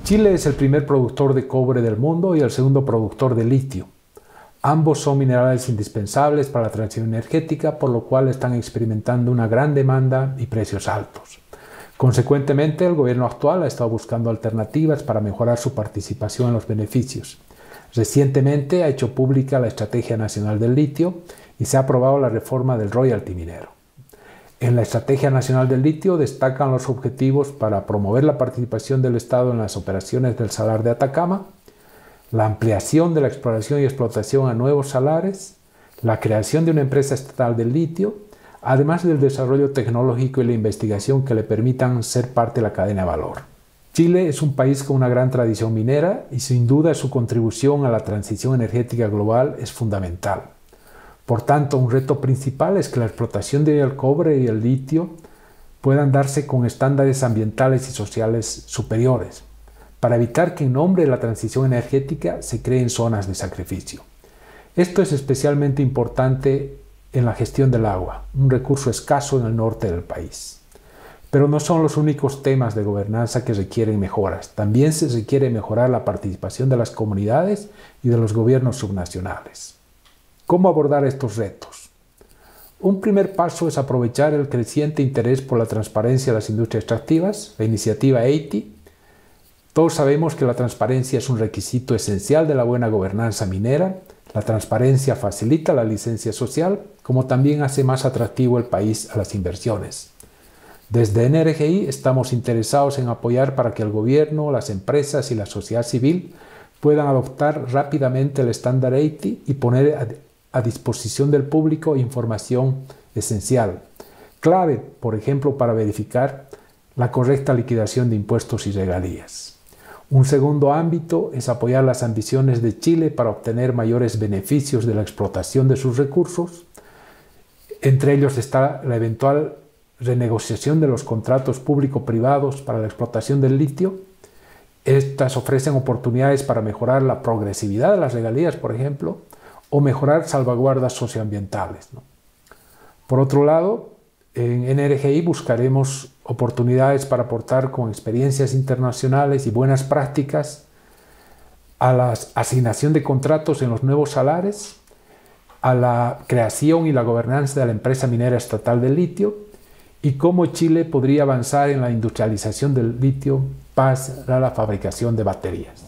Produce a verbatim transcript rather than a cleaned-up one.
Chile es el primer productor de cobre del mundo y el segundo productor de litio. Ambos son minerales indispensables para la transición energética, por lo cual están experimentando una gran demanda y precios altos. Consecuentemente, el gobierno actual ha estado buscando alternativas para mejorar su participación en los beneficios. Recientemente ha hecho pública la Estrategia Nacional del Litio y se ha aprobado la reforma del royalty minero. En la Estrategia Nacional del Litio destacan los objetivos para promover la participación del Estado en las operaciones del Salar de Atacama, la ampliación de la exploración y explotación a nuevos salares, la creación de una empresa estatal del litio, además del desarrollo tecnológico y la investigación que le permitan ser parte de la cadena de valor. Chile es un país con una gran tradición minera y sin duda su contribución a la transición energética global es fundamental. Por tanto, un reto principal es que la explotación del cobre y el litio puedan darse con estándares ambientales y sociales superiores, para evitar que en nombre de la transición energética se creen zonas de sacrificio. Esto es especialmente importante en la gestión del agua, un recurso escaso en el norte del país. Pero no son los únicos temas de gobernanza que requieren mejoras. También se requiere mejorar la participación de las comunidades y de los gobiernos subnacionales. ¿Cómo abordar estos retos? Un primer paso es aprovechar el creciente interés por la transparencia de las industrias extractivas, la iniciativa E I T I. Todos sabemos que la transparencia es un requisito esencial de la buena gobernanza minera. La transparencia facilita la licencia social, como también hace más atractivo el país a las inversiones. Desde N R G I estamos interesados en apoyar para que el gobierno, las empresas y la sociedad civil puedan adoptar rápidamente el estándar E I T I y poner a a disposición del público información esencial, clave, por ejemplo, para verificar la correcta liquidación de impuestos y regalías. Un segundo ámbito es apoyar las ambiciones de Chile para obtener mayores beneficios de la explotación de sus recursos. Entre ellos está la eventual renegociación de los contratos público-privados para la explotación del litio. Estas ofrecen oportunidades para mejorar la progresividad de las regalías, por ejemplo, o mejorar salvaguardas socioambientales, ¿no? Por otro lado, en N R G I buscaremos oportunidades para aportar con experiencias internacionales y buenas prácticas a la asignación de contratos en los nuevos salares, a la creación y la gobernanza de la empresa minera estatal del litio y cómo Chile podría avanzar en la industrialización del litio para la fabricación de baterías.